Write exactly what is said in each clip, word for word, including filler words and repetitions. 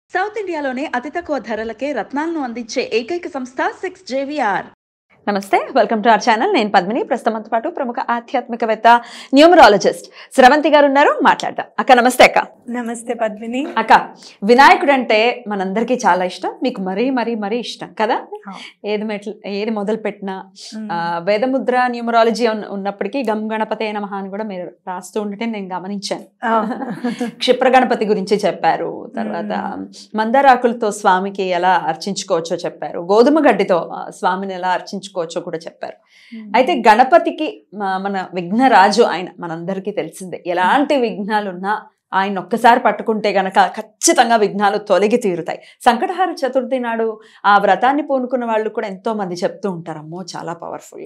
South ఇండియాలోనే అతి తక్కువ ధరలకే రత్నాలను అందించే ఏకైక సంస్థ సిక్స్ జేవిఆర్. నమస్తే, వెల్కమ్ టు అవర్ ఛానల్. నేను పద్మిని. ప్రస్తుతంతో పాటు ప్రముఖ ఆధ్యాత్మికవేత్త న్యూమరాలజిస్ట్ స్రవంతి గారు ఉన్నారు. మాట్లాడదాం. అక్క నమస్తే. అక్క నమస్తే పద్మిని. అక్క, వినాయకుడు అంటే మనందరికీ చాలా ఇష్టం, మీకు మరీ మరీ మరీ ఇష్టం కదా. ఏది మెట్ల ఏది మొదలు పెట్టినా వేదముద్ర న్యూమరాలజీ ఉన్నప్పటికీ గం గణపతి నమః అని కూడా మీరు రాస్తూ ఉండటే నేను గమనించాను. క్షిప్ర గణపతి గురించి చెప్పారు, తర్వాత మందారాకులతో స్వామికి ఎలా అర్చించుకోవచ్చో చెప్పారు, గోధుమ గడ్డితో స్వామిని ఎలా అర్చించుకోవచ్చో కూడా చెప్పారు. అయితే గణపతికి మన విఘ్నరాజు ఆయన మనందరికీ తెలిసిందే. ఎలాంటి విఘ్నాలున్నా ఆయన ఒక్కసారి పట్టుకుంటే గనక ఖచ్చితంగా విఘ్నాలు తొలగి తీరుతాయి. సంకటహార చతుర్థి నాడు ఆ వ్రతాన్ని పూనుకున్న వాళ్ళు కూడా ఎంతో మంది చెప్తూ ఉంటారు, అమ్మో చాలా పవర్ఫుల్.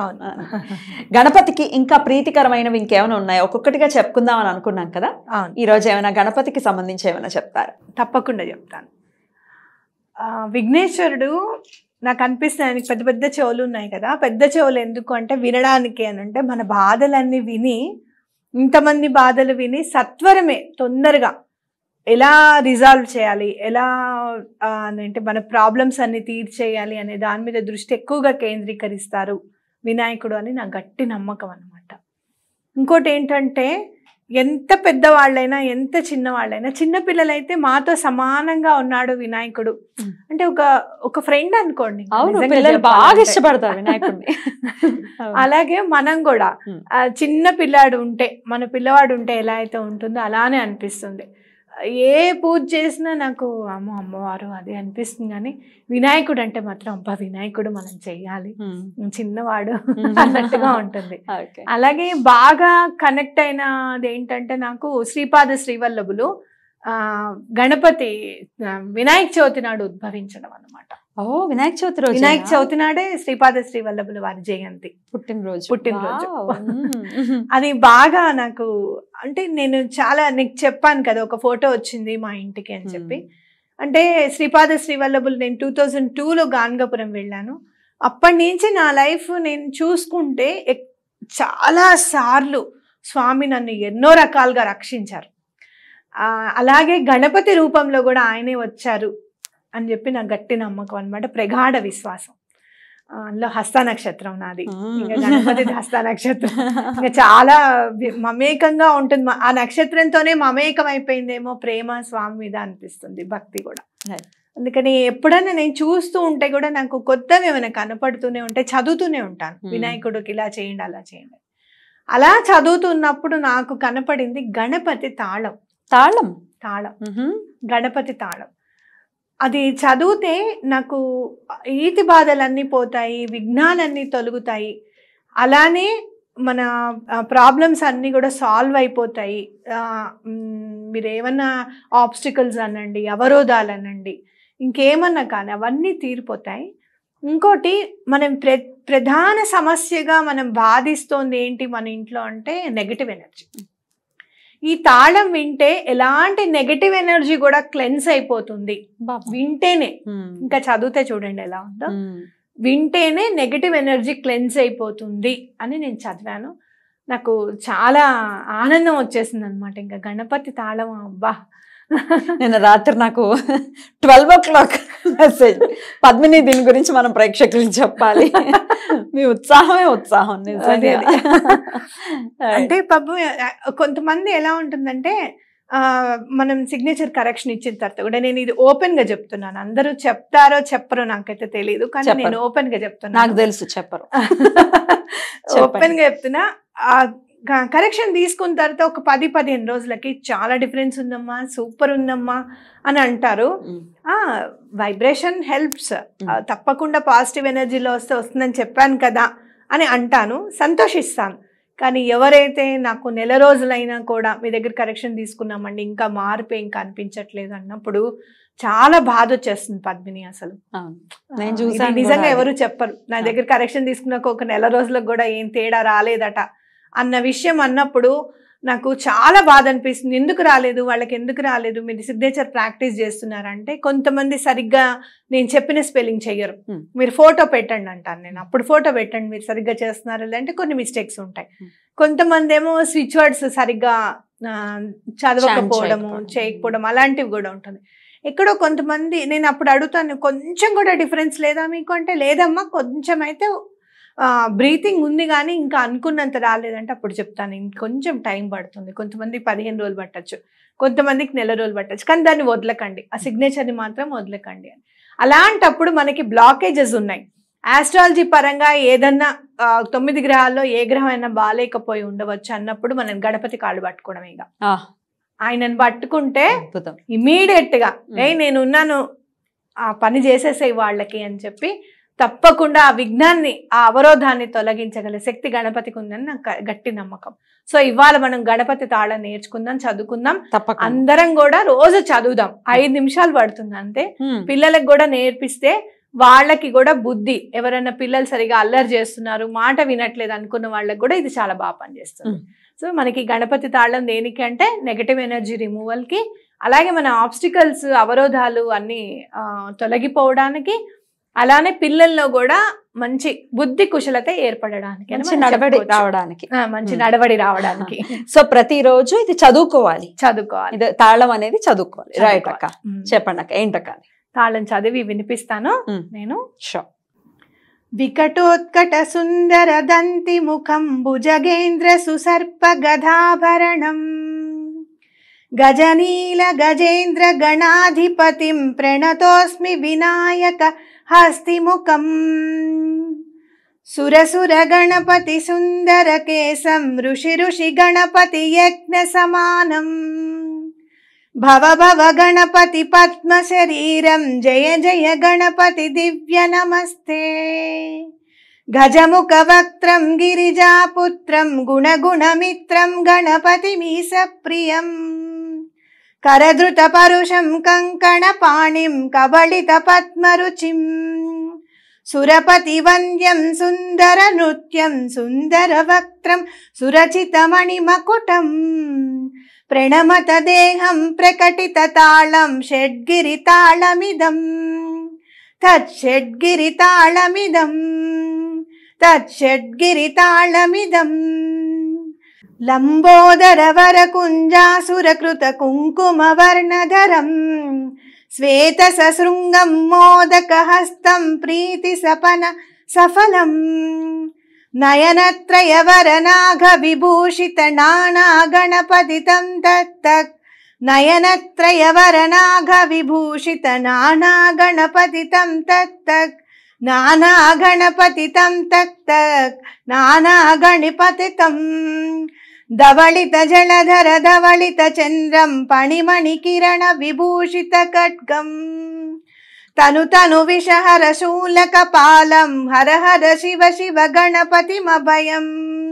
గణపతికి ఇంకా ప్రీతికరమైనవి ఇంకేమైనా ఉన్నాయో ఒక్కొక్కటిగా చెప్పుకుందాం అని అనుకున్నాం కదా. ఈ రోజు ఏమైనా గణపతికి సంబంధించి ఏమైనా చెప్తారు? తప్పకుండా చెప్తాను. విఘ్నేశ్వరుడు నాకు అనిపిస్తుంది, ఆయనకి పెద్ద పెద్ద చెవులు ఉన్నాయి కదా. పెద్ద చెవులు ఎందుకు అంటే వినడానికి అని అంటే మన బాధలన్నీ విని, ఇంతమంది బాధలు విని సత్వరమే తొందరగా ఎలా రిజాల్వ్ చేయాలి, ఎలా అంటే మన ప్రాబ్లమ్స్ అన్ని తీర్చేయాలి అనే దాని మీద దృష్టి ఎక్కువగా కేంద్రీకరిస్తారు వినాయకుడు అని నా గట్టి నమ్మకం అన్నమాట. ఇంకోటి ఏంటంటే ఎంత పెద్దవాళ్ళైనా ఎంత చిన్నవాళ్ళైనా, చిన్నపిల్లలైతే మాతో సమానంగా ఉన్నాడు వినాయకుడు అంటే ఒక ఒక ఫ్రెండ్ అనుకోండి. బాగా ఇష్టపడతారు వినాయకుడిని. అలాగే మనం కూడా చిన్న పిల్లాడు ఉంటే, మన పిల్లవాడు ఉంటే ఎలా అయితే ఉంటుందో అలానే అనిపిస్తుంది. ఏ పూజ చేసినా నాకు అమ్మో అమ్మవారు అది అనిపిస్తుంది. కానీ వినాయకుడు అంటే మాత్రం అబ్బా వినాయకుడు మనం చెయ్యాలి, చిన్నవాడు అన్నట్టుగా ఉంటుంది. అలాగే బాగా కనెక్ట్ అయినది ఏంటంటే నాకు శ్రీపాద శ్రీవల్లభులు ఆ గణపతి వినాయక చవితి నాడు ఉద్భవించడం అన్నమాట. ఓ వినాయక చవితి రోజు, వినాయక చవితి నాడే శ్రీపాద శ్రీవల్లభులు వారి జయంతి, పుట్టినరోజు పుట్టినరోజు అది బాగా నాకు అంటే నేను చాలా నీకు చెప్పాను కదా, ఒక ఫోటో వచ్చింది మా ఇంటికి అని చెప్పి. అంటే శ్రీపాద శ్రీవల్లభులు నేను టూ థౌజండ్ టూలో గాన్గాపురం వెళ్ళాను. అప్పటి నుంచి నా లైఫ్ నేను చూసుకుంటే చాలా సార్లు స్వామి నన్ను ఎన్నో రకాలుగా రక్షించారు. అలాగే గణపతి రూపంలో కూడా ఆయనే వచ్చారు అని చెప్పి నాకు గట్టి నమ్మకం అనమాట, ప్రగాఢ విశ్వాసం. అందులో హస్త నక్షత్రం నాది, ఇంకా గణపతి హస్త నక్షత్రం ఇంకా చాలా మమేకంగా ఉంటుంది. ఆ నక్షత్రంతోనే మమేకం అయిపోయిందేమో ప్రేమ స్వామి మీద అనిపిస్తుంది, భక్తి కూడా. అందుకని ఎప్పుడైనా నేను చూస్తూ ఉంటే కూడా నాకు కొత్తవి ఏమైనా కనపడుతూనే ఉంటాయి, చదువుతూనే ఉంటాను. వినాయకుడికి ఇలా చేయండి అలా చేయండి. అలా చదువుతున్నప్పుడు నాకు కనపడింది గణపతి తాళం. తాళం తాళం గణపతి తాళం. అది చదివితే నాకు ఈతి బాధలన్నీ పోతాయి, విఘ్నాలన్నీ తొలగుతాయి, అలానే మన ప్రాబ్లమ్స్ అన్నీ కూడా సాల్వ్ అయిపోతాయి. మీరు ఏమన్నా ఆబ్స్టికల్స్ అనండి, అవరోధాలు అనండి, ఇంకేమన్నా కానీ అవన్నీ తీరిపోతాయి. ఇంకోటి మనం ప్ర ప్రధాన సమస్యగా మనం బాధిస్తోంది ఏంటి మన ఇంట్లో అంటే నెగటివ్ ఎనర్జీ. ఈ తాళం వింటే ఎలాంటి నెగటివ్ ఎనర్జీ కూడా క్లెన్స్ అయిపోతుంది వింటేనే. ఇంకా చదివితే చూడండి ఎలా ఉందో, వింటేనే నెగటివ్ ఎనర్జీ క్లెన్స్ అయిపోతుంది అని నేను చదివాను. నాకు చాలా ఆనందం వచ్చేసింది అనమాట. ఇంకా గణపతి తాళం అబ్బా. నేను రాత్రి నాకు twelve o'clock message, Padmini దీని గురించి మనం ప్రేక్షకులకు చెప్పాలి. మీ ఉత్సాహమే ఉత్సాహం. అంటే పాపం కొంతమంది ఎలా ఉంటుందంటే మనం సిగ్నేచర్ కరెక్షన్ ఇచ్చిన తర్వాత కూడా, నేను ఇది ఓపెన్ గా చెప్తున్నాను, అందరూ చెప్తారో చెప్పరో నాకైతే తెలియదు, కానీ నేను ఓపెన్ గా చెప్తున్నా. నాకు తెలుసు చెప్పరు. ఓపెన్ గా చెప్తున్నా. కరెక్షన్ తీసుకున్న తర్వాత ఒక పది పదిహేను రోజులకి చాలా డిఫరెన్స్ ఉందమ్మా, సూపర్ ఉందమ్మా అని అంటారు. ఆ వైబ్రేషన్ హెల్ప్స్, తప్పకుండా పాజిటివ్ ఎనర్జీలో వస్తే వస్తుందని చెప్పాను కదా అని అంటాను, సంతోషిస్తాను. కానీ ఎవరైతే నాకు నెల రోజులైనా కూడా మీ దగ్గర కరెక్షన్ తీసుకున్నామండి ఇంకా మార్పు ఏం కనిపించట్లేదు అన్నప్పుడు చాలా బాధ వచ్చేస్తుంది పద్మిని. అసలు నిజంగా ఎవరు చెప్పరు, నా దగ్గర కరెక్షన్ తీసుకున్నాక ఒక నెల రోజులకు కూడా ఏం తేడా రాలేదట అన్న విషయం అన్నప్పుడు నాకు చాలా బాధ అనిపిస్తుంది. ఎందుకు రాలేదు, వాళ్ళకి ఎందుకు రాలేదు, మీరు సిగ్నేచర్ ప్రాక్టీస్ చేస్తున్నారంటే కొంతమంది సరిగ్గా నేను చెప్పిన స్పెల్లింగ్ చెయ్యరు, మీరు ఫోటో పెట్టండి అంటాను నేను. అప్పుడు ఫోటో పెట్టండి మీరు సరిగ్గా చేస్తున్నారు అంటే కొన్ని మిస్టేక్స్ ఉంటాయి. కొంతమంది ఏమో స్విచ్ వర్డ్స్ సరిగ్గా చదవకపోవడము చేయకపోవడం అలాంటివి కూడా ఉంటుంది. ఎక్కడో కొంతమంది నేను అప్పుడు అడుగుతాను, కొంచెం కూడా డిఫరెన్స్ లేదా మీకు అంటే, లేదమ్మా కొంచెం అయితే బ్రీతింగ్ ఉంది కానీ ఇంకా అనుకున్నంత రాలేదంటే అప్పుడు చెప్తాను ఇంకొంచెం టైం పడుతుంది. కొంతమంది పదిహేను రోజులు పట్టచ్చు, కొంతమందికి నెల రోజులు పట్టచ్చు, కానీ దాన్ని వదలకండి, ఆ సిగ్నేచర్ని మాత్రం వదలకండి అని. అలాంటప్పుడు మనకి బ్లాకేజెస్ ఉన్నాయి. ఆస్ట్రాలజీ పరంగా ఏదన్నా తొమ్మిది గ్రహాల్లో ఏ గ్రహం అయినా బాగాలేకపోయి ఉండవచ్చు అన్నప్పుడు మనం గణపతి కాళ్ళు పట్టుకోవడం. ఇక ఆయనను పట్టుకుంటే ఇమీడియట్ గా ఏ నేను ఉన్నాను, ఆ పని చేసేసాయి వాళ్ళకి అని చెప్పి తప్పకుండా ఆ విఘ్నాన్ని, ఆ అవరోధాన్ని తొలగించగల శక్తి గణపతికి ఉందని నాకు గట్టి నమ్మకం. సో ఇవాళ మనం గణపతి తాళం నేర్చుకుందాం, చదువుకుందాం, అందరం కూడా రోజు చదువుదాం. ఐదు నిమిషాలు పడుతుంది అంతే. పిల్లలకు కూడా నేర్పిస్తే వాళ్ళకి కూడా బుద్ధి, ఎవరైనా పిల్లలు సరిగా అల్లరి చేస్తున్నారు, మాట వినట్లేదు అనుకున్న వాళ్ళకి కూడా ఇది చాలా బాగా పనిచేస్తుంది. సో మనకి గణపతి తాళం దేనికి అంటే నెగటివ్ ఎనర్జీ రిమూవల్కి, అలాగే మన ఆబ్స్టికల్స్, అవరోధాలు అన్ని తొలగిపోవడానికి, అలానే పిల్లల్లో కూడా మంచి బుద్ధి కుశలత ఏర్పడడానికి, మంచి నడవడి రావడానికి మంచి నడవడి రావడానికి సో ప్రతిరోజు ఇది చదువుకోవాలి చదువుకోవాలి ఇది తాళం అనేది చదువుకోవాలి. రైట్ అక్క, చెప్పండి అక్క ఏంటక్క? తాళం చదివి వినిపిస్తాను నేను. షో. వికటోత్కట సుందర దంతి ముఖం భుజగేంద్ర సుసర్ప గదాభరణం గజనీల గజేంద్ర గణాధిపతిం ప్రణతోస్మి వినాయక హస్తిముఖం సురసుర గణపతి సుందర కేశం ఋషి ఋషి గణపతి యజ్ఞ సమానం భవ భవ గణపతి పద్మ శరీరం జయ జయ గణపతి దివ్య నమస్తే గజముఖ వక్త్రం గిరిజాపుత్రం గుణగుణమిత్రం గణపతి మీస ప్రియం కరధృత పరుషం కంకణ పాణిం కబళిత పద్మరుచిం సురపతి వంద్యం సుందర నృత్యం సుందర వక్త్రం సురచిత మణిమకుటం ప్రణమత దేహం ప్రకటిత తాళం షడ్గిరి తాళమిదం తత్ షడ్గిరి తాళమిదం తత్ షడ్గిరి తాళమిదం లంబోదర వరకుంజాసురకృత కుంకుమ వర్ణధరం శ్వేత సశృంగం మోదక హస్తం ప్రీతి సపన సఫలం నయనత్రయ వరనాఘ విభూషిత నానా గణపతి తం తత్తక్ నయనత్రయ వరనాఘ విభూషిత నానా గణపతి తం తత్తక్ నానా గణపతి తం తత్తక్ నానా గణపతి తం ధవళిత జలధర ధవళిత చంద్రం పణిమణి కిరణ విభూషిత ఖడ్గం తను తను విషహర శూలక పాలం హర హర శివ శివ గణపతిమభయం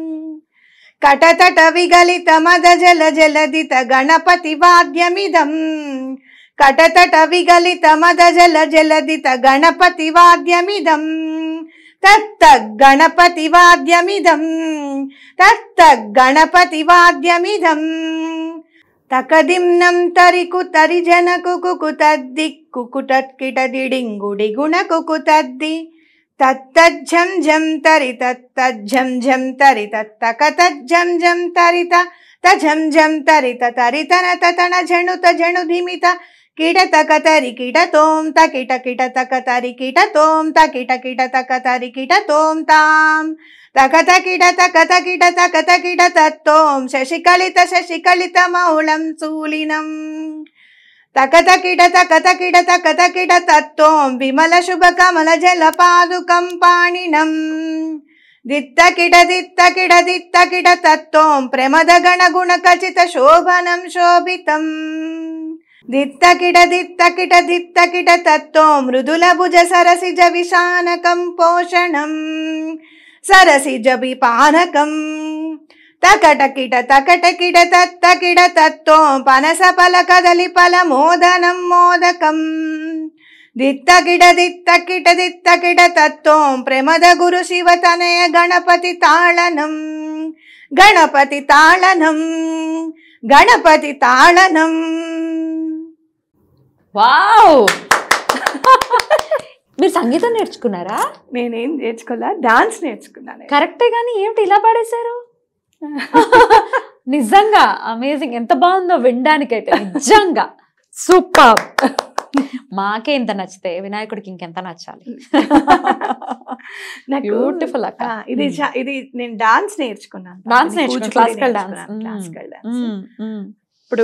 కటతట విగలిత మద జల జలదిత గణపతి వాద్యమిదం కటతట విగలిత మద జల జలదిత గణపతి వాద్యమిదం తత్త గణపతి వాద్యమిదం తత్త గణపతి వాద్యమిదం తకదిమ్నం తరికు తరి జనకు కుకు తద్ది కుకుటత్కిట దిడింగుడి గుణ కుకు తద్ది తత్తజ్జం జం తరి తత్తజ్జం జం తరి తత్తక తజ్జం జం తరిత తజం జం తరిత తరితన తతన జణుత జణు ధిమిత కిట తక తరి కిట తోం తకిట కిట తక తరి కిట తోం తకిట కిట తక తరి కిట తోం తాం తకత కిట తకత కిట తకత కిట తత్తోం శశికళిత శశికళిత మౌళం శూలినం తకత కిట తకత కిట తకత కిట తత్తోం విమల శుభ కమల జల పాదుకం పాణినం దిత్త కిట దిత్త కిట దిత్త కిట తత్తోం ప్రమద గణ గుణ ఖచిత శోభనం శోభితం దిత్త కిట దిత్త కిట దిత్త కిట తత్తోం మృదుల భుజ సరసిజ విశానకం పోషణం సరసిజ విపానకం తకట కిట తకట కిట తత్త కిట తత్తోం పనస ఫల కదలి ఫల మోదనం మోదకం దిత్త కిట దిత్త కిట దిత్త కిట తత్తోం ప్రమద గురు శివ తనయ గణపతి తాళనం గణపతి తాళనం గణపతి తాళనం. వావ్, మీరు సంగీతం నేర్చుకున్నారా? నేనేం నేర్చుకోలే, డాన్స్ నేర్చుకున్నాను. కరెక్టే, కానీ ఏమిటి ఇలా పాడేశారు? నిజంగా అమేజింగ్, ఎంత బాగుందో వినడానికైతే, నిజంగా సూపర్. మాకే ఇంత నచ్చితే వినాయకుడికి ఇంకెంత నచ్చాలి. నాకు బ్యూటిఫుల్ అక్క. ఆ, ఇది చా- ఇది నేను డాన్స్ నేర్చుకున్నాను. డాన్స్ నేర్చుకున్నాను, క్లాసికల్ డాన్స్. Classical dance. ఇప్పుడు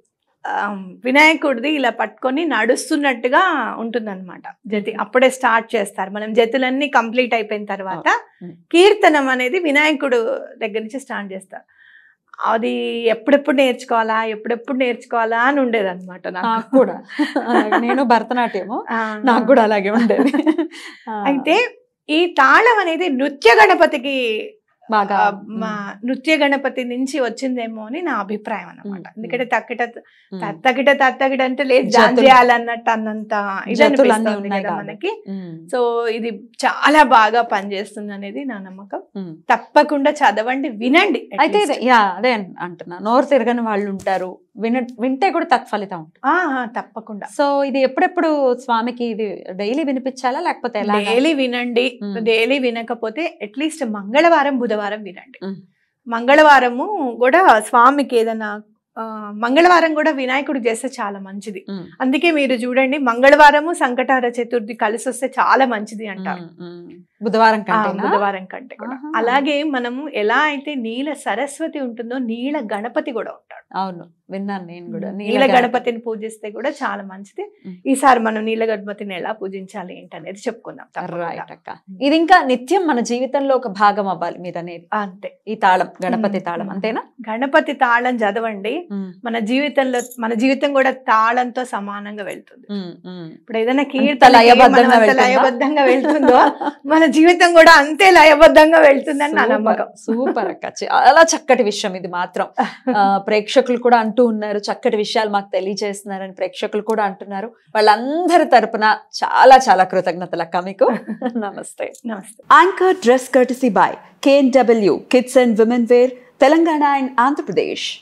ఆమ్, వినాయకుడిది ఇలా పట్టుకొని నడుస్తున్నట్టుగా ఉంటుందన్నమాట జతి. అప్పుడే స్టార్ట్ చేస్తారు. మనం జతులన్నీ కంప్లీట్ అయిపోయిన తర్వాత కీర్తనం అనేది వినాయకుడు దగ్గర నుంచి స్టార్ట్ చేస్తారు. అది ఎప్పుడెప్పుడు నేర్చుకోవాలా ఎప్పుడెప్పుడు నేర్చుకోవాలా అని ఉండేది అనమాట నాకు కూడా. అలాగే నేను భరతనాట్యము, నాకు కూడా అలాగే ఉండేది. అయితే ఈ తాళం అనేది నృత్య గణపతికి బాగా మా నృత్య గణపతి నుంచి వచ్చిందేమో అని నా అభిప్రాయం అన్నమాట. ఎందుకంటే తక్కిట తత్తగిట తత్తగిట అంటే లేదు డాన్స్ చేయాలన్నట్టు అన్నంత ఇది అనిపిస్తుంది కదా మనకి. సో ఇది చాలా బాగా పనిచేస్తుంది అనేది నా నమ్మకం. తప్పకుండా చదవండి, వినండి. అయితే యా అదే అంటున్నా, నోరు తిరగని వాళ్ళు ఉంటారు, విన వింటే కూడా తత్ఫలితం ఉంటుంది. తప్పకుండా. సో ఇది ఎప్పుడెప్పుడు స్వామికి ఇది డైలీ వినిపించాలా లేకపోతే ఎలా? డైలీ వినండి. డైలీ వినకపోతే అట్లీస్ట్ మంగళవారం బుధవారం వినండి. మంగళవారము కూడా స్వామికి ఏదైనా మంగళవారం కూడా వినాయకుడు చేస్తే చాలా మంచిది. అందుకే మీరు చూడండి మంగళవారము సంకటార చతుర్థి కలిసి వస్తే చాలా మంచిది అంటారు, బుధవారం కంటే బుధవారం కంటే కూడా. అలాగే మనము ఎలా అయితే నీల సరస్వతి ఉంటుందో నీల గణపతి కూడా ఉంటాడు. అవును, విన్నాను నేను కూడా. నీల గణపతిని పూజిస్తే కూడా చాలా మంచిది. ఈసారి మనం నీల గణపతిని ఎలా పూజించాలి ఏంటనేది చెప్పుకుందాం. రైట్ అక్క. ఇది ఇంకా నిత్యం మన జీవితంలో ఒక భాగం అవ్వాలి మీరు అనేది. అంతే. ఈ తాళం గణపతి తాళం అంతేనా? గణపతి తాళం చదవండి, మన జీవితంలో మన జీవితం కూడా తాళంతో సమానంగా వెళ్తుంది. ఇప్పుడు ఏదైనా కీర్తన లయబద్ధంగా వెళ్తుందో మన జీవితం కూడా అంతే లయబద్ధంగా వెళ్తుందని నా నమ్మకం. సూపర్ అక్క, చాలా చక్కటి విషయం ఇది మాత్రం. ప్రేక్షకులు కూడా అంటూ ఉన్నారు, చక్కటి విషయాలు మాకు తెలియజేస్తున్నారని ప్రేక్షకులు కూడా అంటున్నారు. వాళ్ళందరి తరపున చాలా చాలా కృతజ్ఞతలు అక్క మీకు. నమస్తే. నమస్తే. Anchor Dress Courtesy by K N W Kids and Women Wear, Telangana and Andhra Pradesh.